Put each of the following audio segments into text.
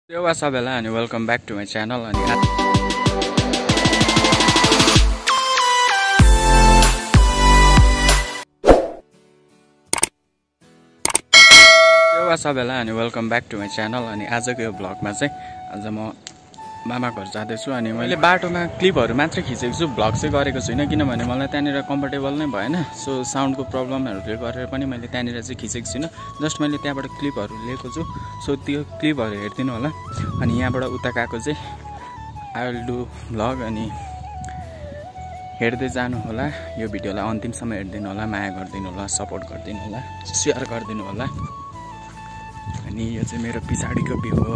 Yo, what's up, and welcome back to my channel. Yo, what's up, and welcome back to my channel. अनि आजको यो भ्लगमा चाहिँ आज म मामा घर जाँदैछु अनि मैले बाटोमा क्लिपहरु मात्र खिचेको छु, भ्लग चाहिँ गरेको छैन किनभने मलाई त्यहाँनिर कम्फर्टेबल नै भएन। सो साउन्डको प्रब्लमहरुले गरेर पनि मैले त्यहाँनिर चाहिँ खिचेको छैन, जस्ट मैले त्यहाँबाट क्लिपहरु लिएको छु। सो त्यो क्लिपहरु हेर्दिनु होला। अनि यहाँबाट उता गएको चाहिँ आई विल डु भ्लग अनि हेर्दै जानु होला। यो भिडियोलाई अन्तिमसम्म हेर्दिनु होला, माया गर्दिनु होला, सपोर्ट गर्दिनु होला, शेयर गर्दिनु होला। अनि यो चाहिँ मेरो पिछाडीको भ्यू हो।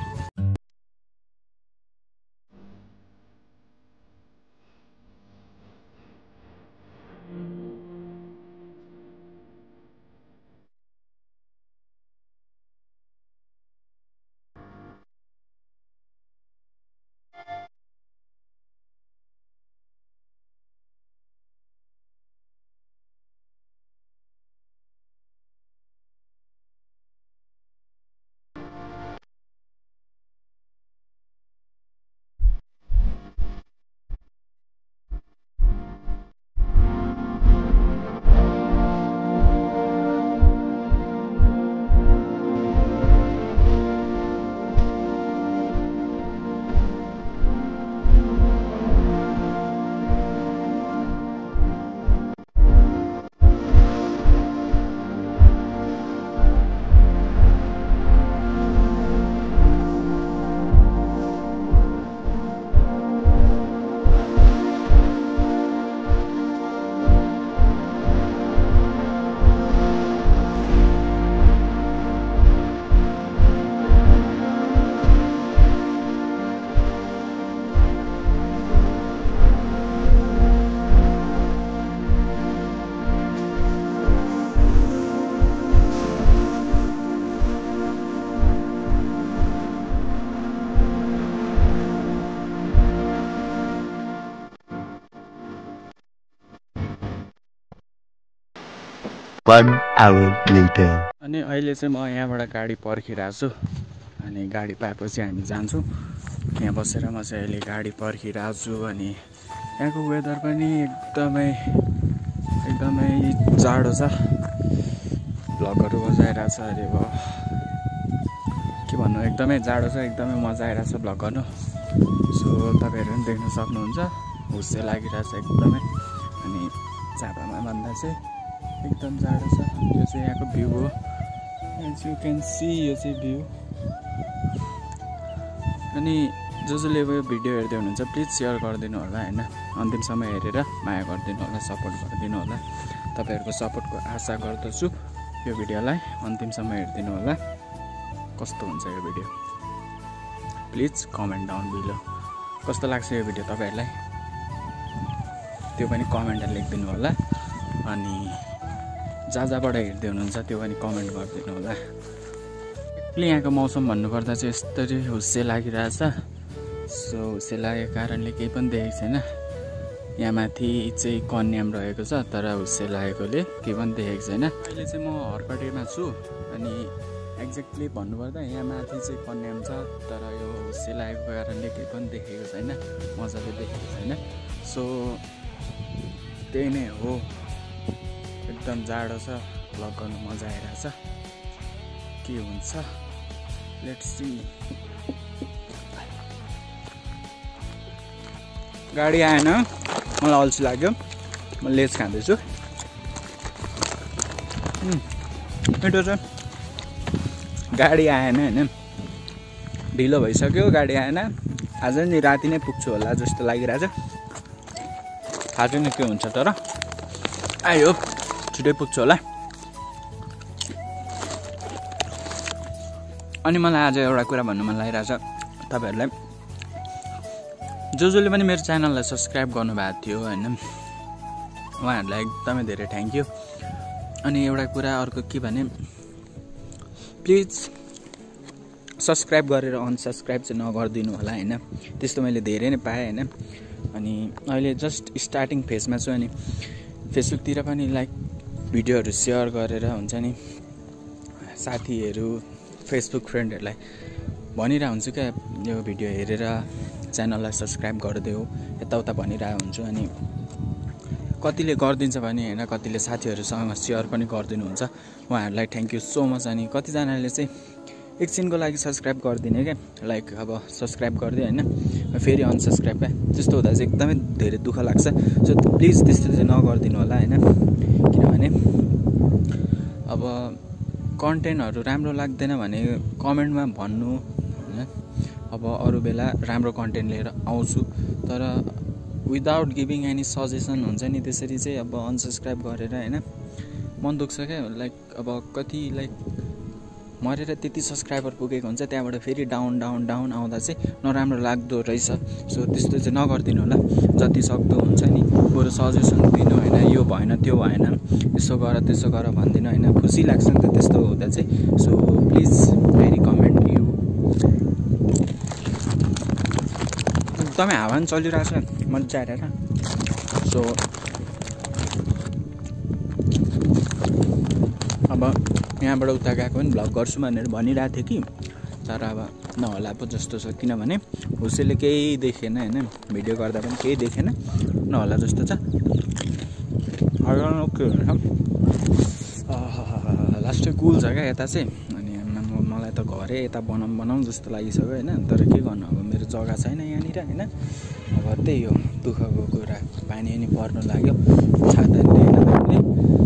One hour later. अनि अहिले चाहिँ म यहाँबाट गाडी पर्खिरहेको छु अनि गाडी पाएपछि हामी जान्छौँ। यहाँ बसेर म चाहिँ अहिले गाडी पर्खिरहेको छु अनि यहाँको वेदर पनि एकदमै जाडो छ। भ्लगहरु बजाइरहेको छ अरे भयो के भन्नु, एकदमै जाडो छ, एकदमै मजा आइरहेको छ भ्लग गर्नु। सो तपाईहरु पनि देख्न सक्नुहुन्छ, हुस्से लागिरहेछ एकदमै। अनि चापामा भन्दा चाहिँ एकदम जाडो छ। यो चाहिँ यहाँको भ्यू हो, एज यु क्यान सी यो चाहिँ भ्यू। अनि जसले यो भिडियो हेर्दै हुनुहुन्छ प्लिज शेयर गरिदिनु होला हैन, अन्तिमसम्म हेरेर माया गरिदिनु होला, सपोर्ट गरिदिनु होला। तपाईहरुको सपोर्टको आशा गर्दछु। यो भिडियोलाई अन्तिमसम्म हेर्दिनु होला। कस्तो हुन्छ यो video please comment down below. कस्तो लाग्छ यो भिडियो तपाईहरुलाई त्यो पनि कमेन्टमा लेखिदिनु होला। अनि जहाँबाट हेर्दै हुनुहुन्छ त्यो पनि कमेन्ट गरिदिनु होला। यहाँको मौसम भन्नुपर्दा चाहिँ यस्तरी हुस्से लागिरहेछ। सो हुस्से लागेको कारणले केही पनि देखेको छैन। यहाँ माथि चाहिँ कन्याम रहेको छ तर हुस्से लागेकोले केही पनि देखेको छैन। अहिले चाहिँ म हरपाटेमा छु अनि एक्ज्याक्टली भन्नुपर्दा यहाँ माथि चाहिँ कन्याम छ तर यो हुस्से लागेको कारणले केही पनि देखेको छैन, मजाले देखेको छैन। सो त्यही नै हो, एकदम जाडो छ, भ्लग गर्नु मजा आइरहेछ। के हुन्छ लेट्स सी। गाडी आएन, मलाई अल्छी लाग्यो, म लेज खाँदैछु। मिठो छ। गाडी आएन हैन, ढिलो भइसक्यो, गाडी आएन। आज नि राति नै पुग्छु होला जस्तो लागिरहेछ। थाहा छैन के हुन्छ तर आयो छिटै पुग्छु होला। अनि मलाई आज एउटा कुरा भन्नु मन लागिरहेछ तपाईहरुलाई, जसले पनि मेरो च्यानललाई सब्स्क्राइब गर्नुभएको थियो हैन, उहाँहरुलाई एकदमै धेरै थ्यांक यू। अनि एउटा कुरा अर्को के भने, प्लिज सब्स्क्राइब गरेर अनसब्स्क्राइब चाहिँ नगर्दिनु होला हैन। त्यस्तो मैले धेरै नै पाएँ हैन। अनि अहिले जस्ट स्टार्टिङ फेजमा छु अनि फेसबुकतिर पनि लाइक भिडियोहरु शेयर गरेर हुन्छ नि साथीहरु फेसबुक फ्रेन्डहरुलाई भनिरहेको हुन्छु क्या यो भिडियो हेरेर च्यानललाई सब्सक्राइब गरिदेऊ यताउता भनिरहेको हुन्छु। अनि कतिले गरिदिन्छ भने होइन कतिले साथीहरूसँग सेयर पनि गरिदिनुहुन्छ, उहाँहरूलाई थ्याङ्क यू सो मच। अनि कतिजनाले चाहिँ एकछिनको लागि सब्सक्राइब गरिदिने क्या, लाइक अब सब्सक्राइब गरिदियो होइन फेरि अनसब्सक्राइब क्या, त्यस्तो हुँदा चाहिँ एकदमै धेरै दुःख लाग्छ। सो प्लिज त्यस्तो चाहिँ नगरिदिनु होला होइन, किनभने अब कन्टेन्टहरू राम्रो लाग्दैन भने कमेन्टमा भन्नु होइन। अब अरू बेला राम्रो कन्टेन्ट लिएर आउँछु, तर विदाउट गिभिङ एनी सजेसन हुन्छ नि, त्यसरी चाहिँ अब अनसब्सक्राइब गरेर होइन मन दुख्छ क्या। लाइक अब कति लाइक मरेर त्यति सब्सक्राइबर पुगेको हुन्छ, त्यहाँबाट फेरि डाउन डाउन डाउन आउँदा चाहिँ नराम्रो लाग्दो रहेछ। सो त्यस्तो चाहिँ नगरिदिनु होला, जति सक्दो हुन्छ नि बरु सजेसन दिनु होइन, यो भएन त्यो भएन यसो गर त्यसो गर भनिदिनु होइन, खुसी लाग्छ नि त त्यस्तो हुँदा चाहिँ। So please very comment you. एकदमै हावा पनि चलिरहेको छ मजा आएर। सो अब यहाँबाट उता गएको पनि भ्लग गर्छु भनेर भनिरहेको थिएँ कि, तर अब नहोला पो जस्तो छ, किनभने हुसेले केही देखेन होइन, भिडियो गर्दा पनि केही देखेन, नहोला जस्तो छ। के लास्टै कुल छ क्या यता चाहिँ। अनि मलाई त घरै यता बनाउँ जस्तो लागिसक्यो होइन, तर के गर्नु अब मेरो जग्गा छैन यहाँनिर होइन। अब त्यही हो दुःखको कुरा, पानी पनि पर्नु लाग्यो छाता लिएन हामीले,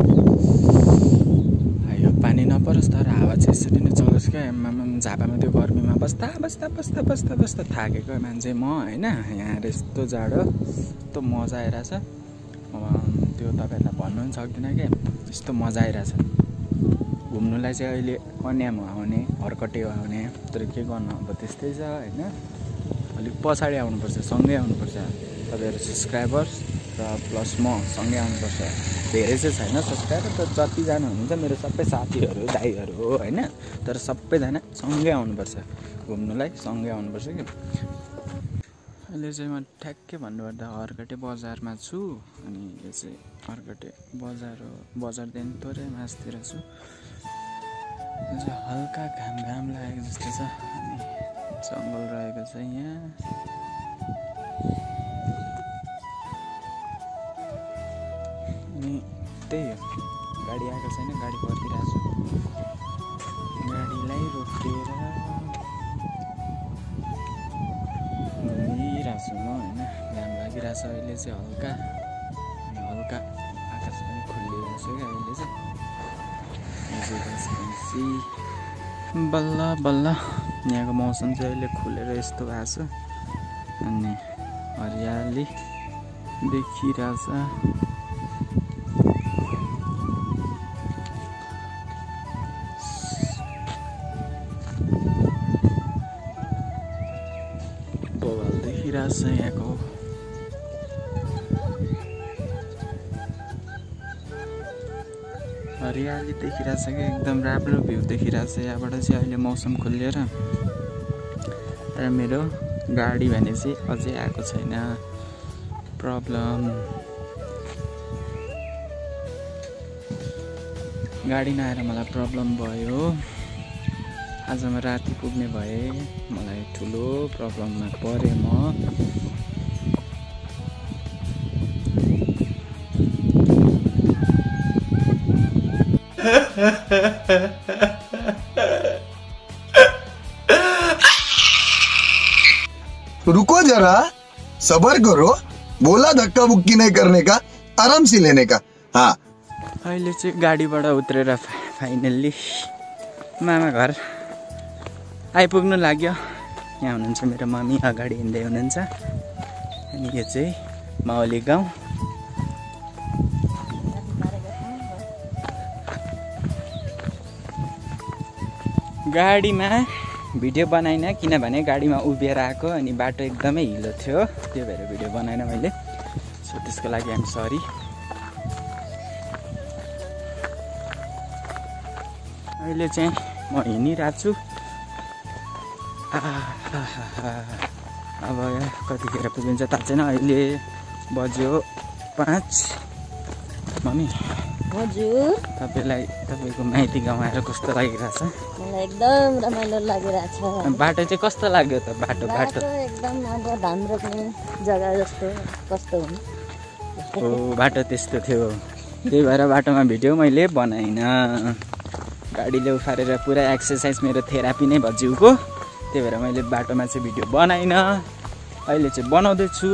पानी नपरोस् तर हावा चाहिँ यसरी नै चलोस् क्या। झापामा त्यो गर्मीमा बस्दा बस्दा बस्दा बस्दा बस्दा थाकेको मान्छे म होइन, यहाँ यस्तो जाडो यस्तो मजा आइरहेछ, त्यो तपाईँहरूलाई भन्नु पनि सक्दिनँ क्या, यस्तो मजा आइरहेछ। घुम्नुलाई चाहिँ अहिले कन्याम आउने हर्कटे आउने, तर के गर्नु अब त्यस्तै छ होइन, अलिक पछाडि आउनुपर्छ, सँगै आउनुपर्छ तपाईँहरू सब्सक्राइबर्स र प्लस म सँगै आउनुपर्छ। धेरै चाहिँ छैन सब्सक्राइबर, तर जतिजना हुनुहुन्छ मेरो सबै साथीहरू दाइहरू हो होइन, तर सबैजना सँगै आउनुपर्छ घुम्नुलाई, सँगै आउनुपर्छ कि। अहिले चाहिँ म ठ्याक्कै भन्नुपर्दा हर्कटे बजारमा छु, अनि यो चाहिँ हर्कटे बजार हो, बजारदेखि थोरै मासतिर छु। हल्का घाम लागेको जस्तो छ, अनि जङ्गल रहेको छ यहाँ। अनि त्यही हो, गाडी आएको छैन, गाडी पर्खिरहेको छु, गाडीलाई रोकेर घुमिरहेको छु म होइन। घाम लागिरहेको छ अहिले चाहिँ हल्का, अनि हल्का आकाश पनि खुलिरहेको छ क्या अहिले चाहिँ। बल्ल बल्ल यहाँको मौसम चाहिँ अहिले खुलेर यस्तो भएको छ, अनि हरियाली देखिरहेछ। बवाल देखिरहेछ यहाँको, हरियाली देखिरहेछ क्या, एकदम राम्रो भ्यू देखिरहेछ यहाँबाट चाहिँ अहिले मौसम खुलिएर। र मेरो गाडी भने चाहिँ अझै आएको छैन, प्रब्लम। गाडी नआएर मलाई प्रब्लम भयो, आज म राति पुग्ने भए मलाई ठुलो प्रब्लममा परेँ म। रुको जरा, सबर करो, बोला धक्का बुक्की नहीं करने का, आराम से लेने का। हाँ अहिले चाहिँ गाडीबाट उत्रेर फाइनल्ली मामा घर आइपुग्नु लाग्यो। यहाँ हुनुहुन्छ मेरो मम्मी, अगाडि हिँड्दै हुनुहुन्छ, अनि यो चाहिँ माउली गाउँ। गाडीमा भिडियो बनाइन किनभने गाडीमा उभिएर आएको, अनि बाटो एकदमै हिलो थियो, त्यो भएर भिडियो बनाइन मैले। सो त्यसको लागि आइम सरी। अहिले चाहिँ म हिँडिरहेको छु। अब कतिखेर पुगिन्छ थाहा छैन। अहिले बज्यो 5। मम्मी हजुर तपाईलाई तपाईको माइती गाउँ आएर कस्तो लागिरहेछ मलाई एकदम रमाइलो लागिरहेछ बाटो चाहिँ कस्तो लाग्यो त बाटो एकदम अब धान रोप्ने जग्गा जस्तो कस्तो हुनु ओ बाटो त्यस्तो थियो त्यही भएर बाटोमा भिडियो मैले बनाइन गाडीले उफारेर पुरा एक्सर्साइज मेरो थेरापी नै भयो जिउको त्यही भएर मैले बाटोमा चाहिँ भिडियो बनाइन अहिले चाहिँ बनाउँदैछु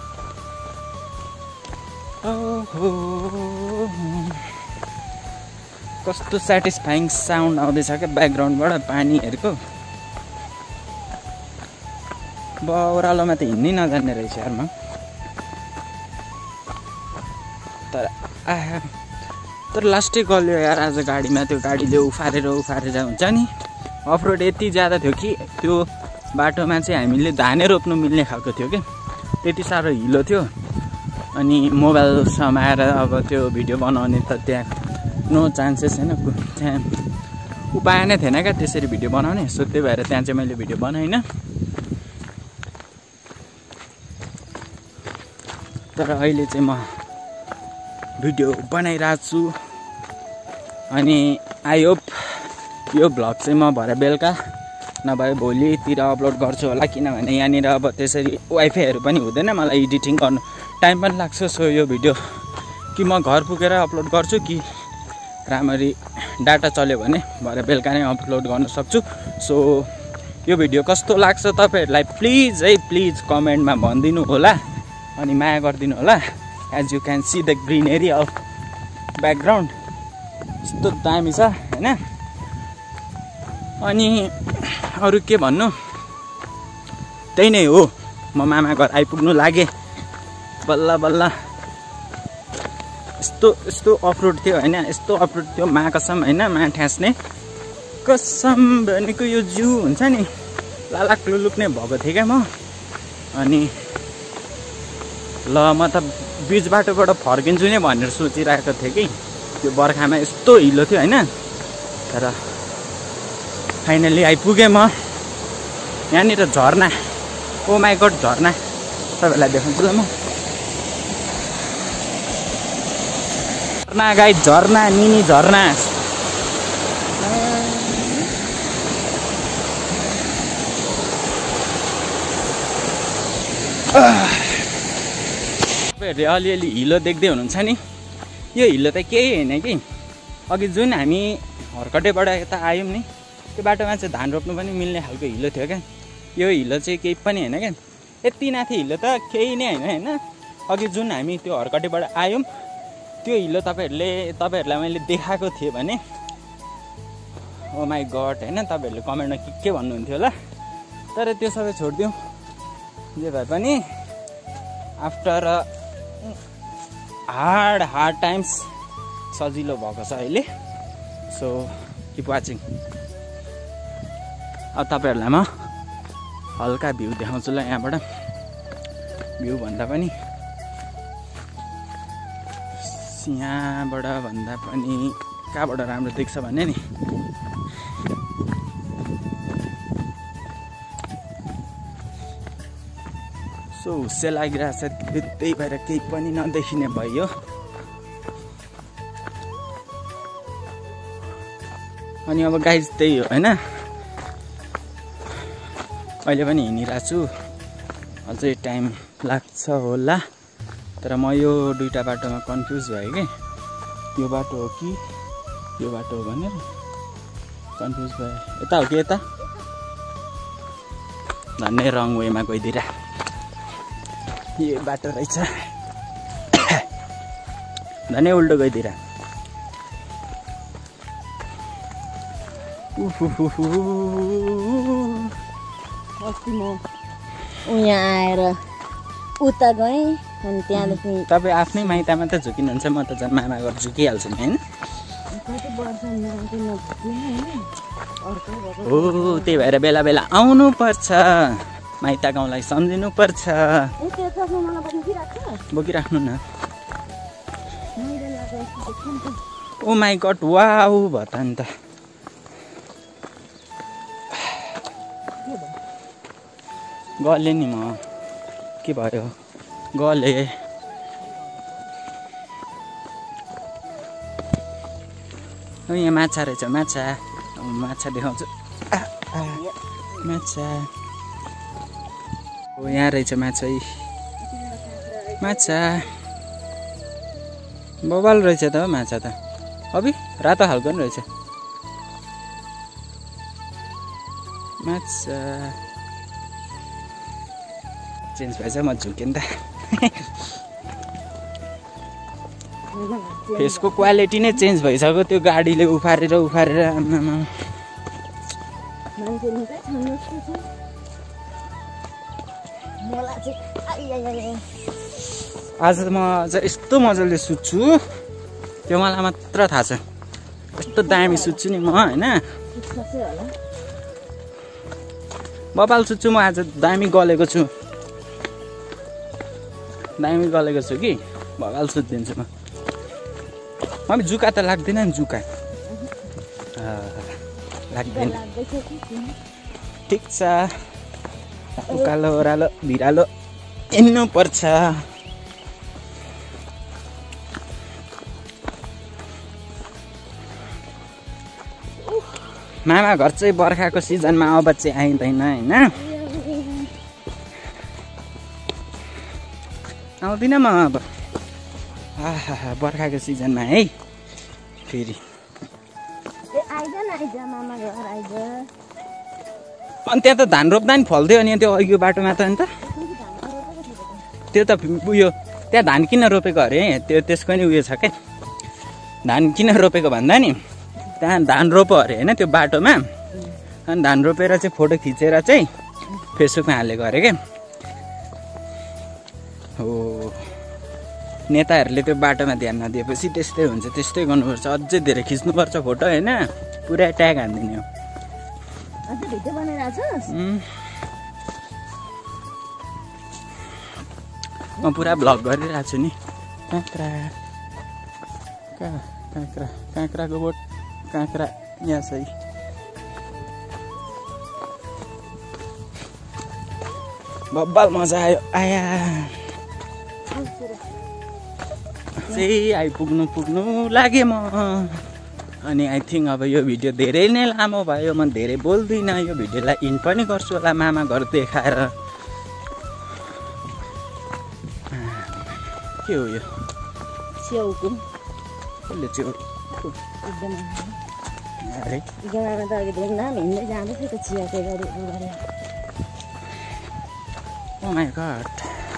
कस्तो सेटिस्फाइङ साउन्ड आउँदैछ क्या ब्याकग्राउन्डबाट पानीहरूको ओह्रालोमा त हिँड्नै नजान्ने रहेछ यार म तर लास्टै गल्यो यार आज गाडीमा त्यो गाडीले उफारेर हुन्छ नि अफरोड यति ज्यादा थियो कि त्यो बाटोमा चाहिँ हामीले धानै रोप्नु मिल्ने खालको थियो कि त्यति साह्रो हिलो थियो अनि मोबाइल समाएर अब त्यो भिडियो बनाउने त त्यहाँ नो चान्सेस होइन त्यहाँ उपाय नै थिएन क्या त्यसरी भिडियो बनाउने सो त्यही भएर त्यहाँ चाहिँ मैले भिडियो बनाइनँ तर अहिले चाहिँ म भिडियो बनाइरहेको छु अनि आई होप यो भ्लग चाहिँ म भरे बेलुका नभए भोलितिर अपलोड गर्छु होला किनभने यहाँनिर अब त्यसरी वाइफाईहरू पनि हुँदैन मलाई एडिटिङ गर्नु टाइम पनि लाग्छ सो यो भिडियो कि म घर पुगेर अपलोड गर्छु कि राम्ररी डाटा चल्यो भने भरे बेलुका नै अपलोड गर्न सक्छु सो यो भिडियो कस्तो लाग्छ तपाईहरुलाई प्लिज कमेन्टमा भनिदिनु होला अनि माया गरिदिनु होला as you can see the greenery of background यस्तो दामी छ हैन अनि अरु के भन्नु त्यही नै हो म मामा घर आइपुग्नु लागे बल्ल बल्ल यस्तो अफरोड थियो हैन यस्तो अफरोड थियो मा कसम हैन मा ठ्यास्ने कसम भनेको यो जिउ हुन्छ नि लालाक लुलुक नै भएको थिए क्या म अनि ल म त बीच बाटोबाट फर्किन्छु नै भनेर सोचिरहेको थिएँ कि त्यो बर्खामा यस्तो हिलो थियो हैन तर फाइनली आइपुगेँ म यहाँनिर झरना ओ माई गॉड झरना तपाईहरुलाई देखाउँछु ल म झरना गाइस झरना मिनी झरना तपाईहरुले अलिअलि हिलो देख्दै हुनुहुन्छ नि यो हिलो त केही हैन कि अघि जुन हामी हरकटेबाट यता आयौं नि त्यो बाटोमा चाहिँ धान रोप्नु पनि मिल्ने खालको हिलो थियो क्या यो हिलो चाहिँ केही पनि हैन क्या यति नाथे हिलो त केही नै हैन अघि जुन हामी त्यो हरकटेबाट आयौं त्यो हिलो तपाईहरुलाई मैले देखाएको थिएँ भने ओ माई गॉड हैन तपाईहरुले कमेन्टमा के भन्नुहुन्थ्यो होला तर त्यो सबै छोड्दिउँ जे भए पनि आफ्टर हार्ड टाइम्स सजिलो भएको छ अहिले सो किप वाचिङ अब तपाईहरुलाई म हल्का भ्यू देखाउँछु ल यहाँबाट भ्यू भन्दा पनि यहाँबाट भन्दा पनि कहाँबाट राम्रो देख्छ भन्ने नि सो हुस्से लागिरहेछ त्यही भएर केही पनि नदेखिने भयो अनि अब गाइस त्यही हो हैन अहिले पनि हिँडिरहेको छु अझै टाइम लाग्छ होला तर म यो दुईटा बाटोमा कन्फ्युज भएँ कि यो बाटो हो कि यो बाटो हो भनेर कन्फ्युज भएँ यता हो कि यता धन्नै रङ वेमा गइदिएर यो बाटो रहेछ धन्नै उल्टो गइदिएर अस्ति म यहाँ आएर उता गएँ अनि त्यहाँदेखि तपाईँ आफ्नै माइतामा त झुकिनुहुन्छ म त झन् मामा घर झुकिहाल्छु नि होइन हो त्यही भएर बेला बेला आउनु पर्छ माइता गाउँलाई सम्झिनु पर्छ बोकिराख्नु न ओ माई गॉड वाउ भयो त नि त गले नि म के भयो गले यहाँ माछा रहेछ माछा माछा देखाउँछु माछा हो यहाँ रहेछ माछा माछा बबाल रहेछ त माछा त अबि रातो खालको पनि रहेछ माछा चेन्ज भएछ म झुकेँ नि त फेसको क्वालिटी नै चेन्ज भइसक्यो त्यो गाडीले उफारेर आज म चाहिँ यस्तो मजाले सुत्छु त्यो मलाई मात्र थाहा छ यस्तो दामी सुत्छु नि म होइन बबाल सुत्छु म आज दामी गलेको छु कि बबाल सुत्दिन्छु म मम्मी जुका त लाग्दैन नि जुका लाग्दैन ठिक छ उकालो ओह्रालो भिरालो हिँड्नु पर्छ मामा घर चाहिँ बर्खाको सिजनमा अब चाहिँ आइँदैन होइन आउँदिनँ म अब आहा बर्खाको सिजनमा है फेरि अनि त्यहाँ त धान रोप्दा नि फल्थ्यो अनि त्यो अघिको बाटोमा त अन्त त्यो त उयो त्यहाँ धान किन रोपेको अरे त्यो त्यसको नि उयो छ क्या धान किन रोपेको भन्दा नि त्यहाँ धान रोप्यो अरे होइन त्यो बाटोमा अनि धान रोपेर चाहिँ फोटो खिचेर चाहिँ फेसबुकमा हालेको अरे क्या हो नेताहरूले त्यो बाटोमा ध्यान नदिएपछि त्यस्तै हुन्छ त्यस्तै गर्नुपर्छ अझै धेरै खिच्नुपर्छ फोटो होइन पुरा ट्याग हानिदिने हो म पुरा भ्लग गरिरहेको छु नि काँक्राको बोट काँक्रा यहाँ छ बब्बाल मजा आयो आया चाहिँ आइपुग्नु लागे म अनि आई थिङ्क अब यो भिडियो धेरै नै लामो भयो म धेरै बोल्दिनँ यो भिडियोलाई इन पनि गर्छु होला मामा घर देखाएर के हो यो च्याउको कसले च्याउ अरे गाउँमा त अघि धुमधाम हिँड्दै जाँदैछ त चियाको गाडी ओ माई गॉड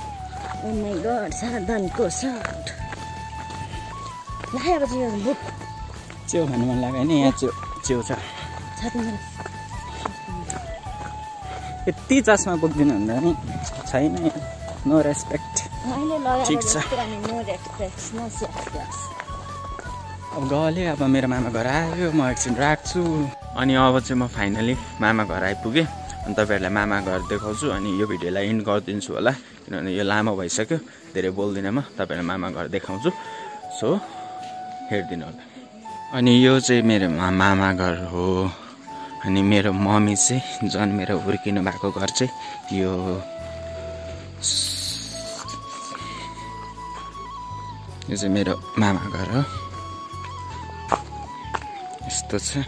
साधनको सर्ट लगाएपछि यो बुक च्याउ खानु मन लाग्यो नि यहाँ च्याउ छ यति चस्मा बोक्दिनु भन्दा नि छैन नो रेस्पेक्ट ठिक छ अब गले अब मेरो मामा घर आयो म एकछिन राख्छु अनि अब चाहिँ म फाइनली मामा घर आइपुगेँ अनि तपाईँहरूलाई मामा घर देखाउँछु अनि यो भिडियोलाई इन्ड गरिदिन्छु होला किनभने यो लामो भइसक्यो धेरै बोल्दिनँ म तपाईँहरूलाई मामा घर देखाउँछु सो हेरिदिनु होला अनि यो चाहिँ मेरो मामा घर हो अनि मेरो मम्मी चाहिँ जन्मेर हुर्किनु भएको घर चाहिँ यो चाहिँ मेरो मामा घर हो यस्तो छ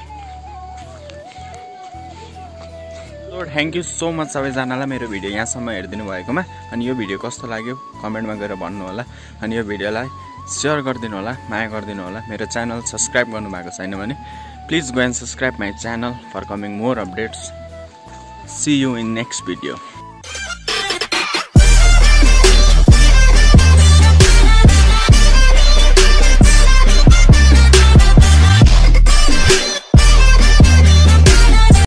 थ्याङ्क यू सो मच सबैजनालाई मेरो भिडियो यहाँसम्म हेरिदिनु भएकोमा अनि यो भिडियो कस्तो लाग्यो कमेन्टमा गएर भन्नु होला अनि यो भिडियोलाई सेयर गरिदिनु होला माया गरिदिनु होला मेरो च्यानल सब्सक्राइब गर्नुभएको छैन भने please go and subscribe my channel for coming more updates see you in next video